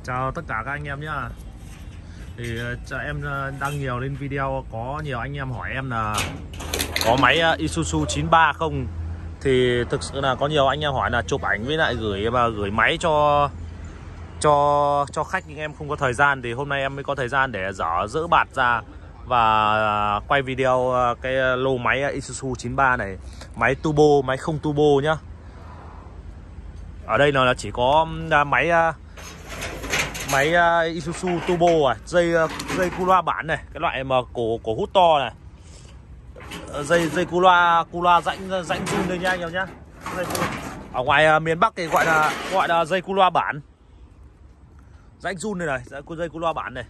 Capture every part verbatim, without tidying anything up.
Chào tất cả các anh em nhá. Thì uh, em uh, đăng nhiều lên video, có nhiều anh em hỏi em là có máy uh, Isuzu chín ba không. Thì thực sự là có nhiều anh em hỏi là chụp ảnh với lại gửi và gửi máy cho cho cho khách, nhưng em không có thời gian. Thì hôm nay em mới có thời gian để dỡ dỡ bạt ra và uh, quay video uh, cái lô máy Isuzu chín ba này, máy turbo, máy không turbo nhá. Ở đây là chỉ có uh, máy uh, máy uh, Isuzu turbo à, dây uh, dây cu loa bản này, cái loại mà cổ cổ hút to này, dây dây cu loa cu loa rãnh rãnh run đây nha anh em nhá. Ở ngoài uh, miền Bắc thì gọi là gọi là dây cu loa bản rãnh run này này, dây cu loa bản này.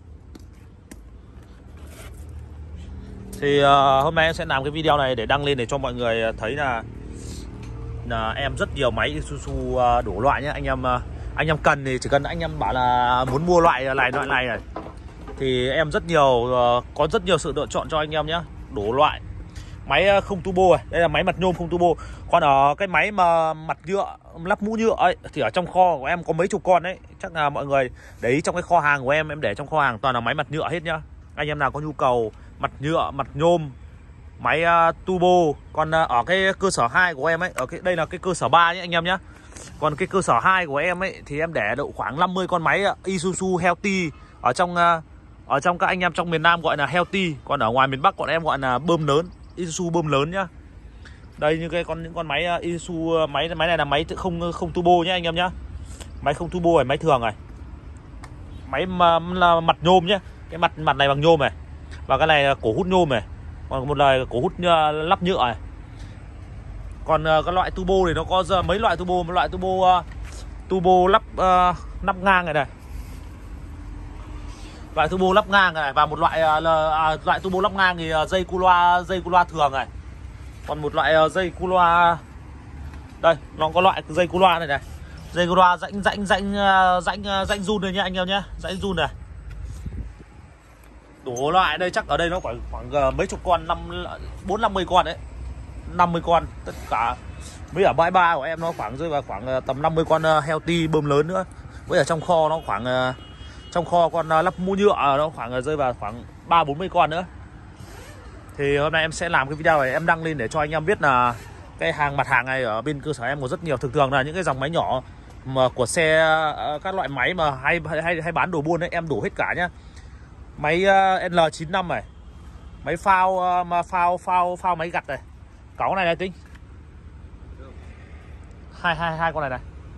Thì uh, hôm nay em sẽ làm cái video này để đăng lên để cho mọi người thấy là là em rất nhiều máy Isuzu uh, đủ loại nhé anh em. Uh, anh em cần thì chỉ cần anh em bảo là muốn mua loại này loại này này thì em rất nhiều, uh, có rất nhiều sự lựa chọn cho anh em nhé, đủ loại máy không turbo này. Đây là máy mặt nhôm không turbo. Còn ở cái máy mà mặt nhựa, lắp mũ nhựa ấy thì ở trong kho của em có mấy chục con đấy. Chắc là mọi người để ý trong cái kho hàng của em em để trong kho hàng toàn là máy mặt nhựa hết nhá. Anh em nào có nhu cầu mặt nhựa, mặt nhôm, máy uh, turbo. Còn uh, ở cái cơ sở hai của em ấy, ở cái đây là cái cơ sở ba nhé anh em nhé. Còn cái cơ sở hai của em ấy thì em để độ khoảng năm mươi con máy Isuzu Healthy. Ở trong uh, ở trong các anh em trong miền Nam gọi là Healthy, còn ở ngoài miền Bắc bọn em gọi là bơm lớn, Isuzu bơm lớn nhá. Đây như cái con những con máy uh, Isuzu, máy máy này là máy không không turbo nhé anh em nhá. Máy không turbo này, máy thường này. Máy mà là mặt nhôm nhé. Cái mặt mặt này bằng nhôm này. Và cái này là cổ hút nhôm này. Còn một lời cổ hút uh, lắp nhựa này. Còn uh, cái loại turbo thì nó có uh, mấy loại turbo, một loại turbo uh, turbo lắp uh, lắp ngang này này. Loại turbo lắp ngang này, và một loại uh, là, uh, loại turbo lắp ngang thì uh, dây cu loa dây cu loa thường này. Còn một loại uh, dây cu loa đây, nó có loại dây cu loa này này. Dây cu loa rãnh rãnh rãnh uh, rãnh uh, rãnh run này nhá anh em nhé, rãnh run này. Đủ loại đây, chắc ở đây nó khoảng khoảng uh, mấy chục con, năm bốn năm mươi con đấy. năm mươi con tất cả. Với ở bãi ba của em nó khoảng rơi vào khoảng uh, tầm năm mươi con uh, Healthy bơm lớn nữa. Với ở trong kho nó khoảng uh, trong kho con uh, lắp mũ nhựa nó khoảng uh, rơi vào khoảng ba bốn mươi con nữa. Thì hôm nay em sẽ làm cái video này em đăng lên để cho anh em biết là cái hàng mặt hàng này ở bên cơ sở em có rất nhiều. Thường thường là những cái dòng máy nhỏ mà của xe, các loại máy mà hay hay hay bán đồ buôn đấy em đủ hết cả nhá. Máy L chín năm này, máy phao mà phao phao phao máy gặt này, cáu này này tính hai hai hai con này này,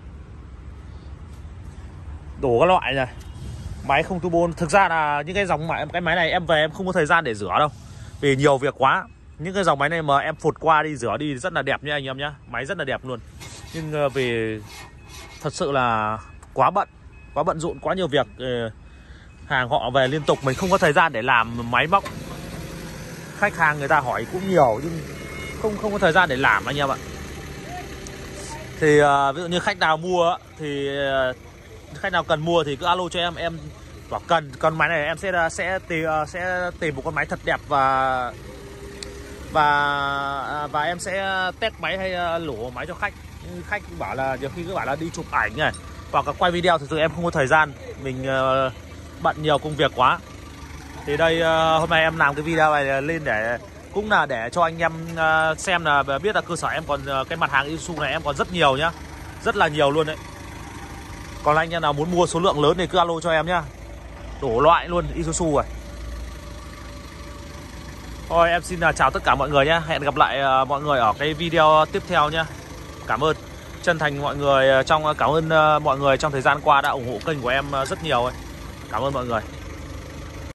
đủ các loại này. Máy không turbo. Thực ra là những cái dòng máy, cái máy này em về em không có thời gian để rửa đâu, vì nhiều việc quá. Những cái dòng máy này mà em phụt qua đi rửa đi rất là đẹp nha anh em nhá. Máy rất là đẹp luôn. Nhưng vì thật sự là quá bận, quá bận rộn, quá nhiều việc. Hàng họ về liên tục, mình không có thời gian để làm máy móc. Khách hàng người ta hỏi cũng nhiều nhưng không không có thời gian để làm anh em ạ. Thì ví dụ như khách nào mua thì khách nào cần mua thì cứ alo cho em, em bảo cần con máy này em sẽ sẽ tìm sẽ tìm một con máy thật đẹp và và và em sẽ test máy hay lổ máy cho khách. Khách bảo là nhiều khi cứ bảo là đi chụp ảnh này hoặc là quay video, thực sự em không có thời gian, mình uh, bận nhiều công việc quá. Thì đây uh, hôm nay em làm cái video này lên để cũng là để cho anh em uh, xem là biết là cơ sở em còn uh, cái mặt hàng Isuzu này em còn rất nhiều nhá, rất là nhiều luôn đấy. Còn anh em nào muốn mua số lượng lớn thì cứ alo cho em nhá, đủ loại luôn Isuzu này. Thôi em xin chào tất cả mọi người nhé. Hẹn gặp lại mọi người ở cái video tiếp theo nhé. Cảm ơn chân thành mọi người trong cảm ơn mọi người trong thời gian qua đã ủng hộ kênh của em rất nhiều ấy. Cảm ơn mọi người.